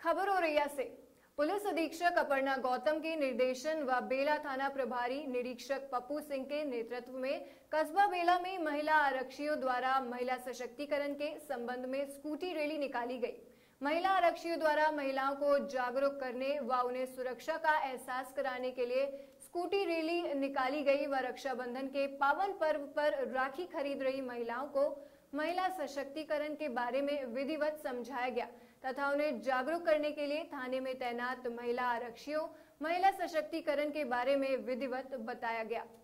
खबर औरैया से। पुलिस अधीक्षक अपर्णा गौतम के निर्देशन व बेला थाना प्रभारी निरीक्षक पप्पू सिंह के नेतृत्व में कस्बा बेला में महिला आरक्षियों द्वारा महिला सशक्तिकरण के संबंध में स्कूटी रैली निकाली गई। महिला आरक्षियों द्वारा महिलाओं को जागरूक करने व उन्हें सुरक्षा का एहसास कराने के लिए स्कूटी रैली निकाली गई व रक्षाबंधन के पावन पर्व पर राखी खरीद रही महिलाओं को महिला सशक्तिकरण के बारे में विधिवत समझाया गया तथा उन्हें जागरूक करने के लिए थाने में तैनात महिला आरक्षियों महिला सशक्तिकरण के बारे में विधिवत बताया गया।